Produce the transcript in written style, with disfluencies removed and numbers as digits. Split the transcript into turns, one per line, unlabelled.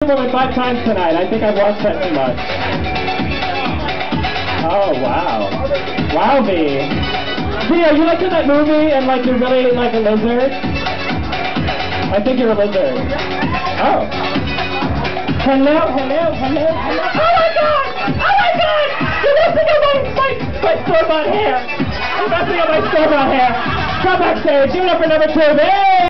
Woman 5 times tonight. I think I've watched that too much. Oh, wow. Wow, V. V, are you like in that movie and like you're really like a lizard? I think you're a lizard. Oh. Hello, hello, hello, hello. Oh my god! Oh my god! You're messing up my store-bought hair! You're messing up my store-bought hair! Come backstage, give it up for number 2, V!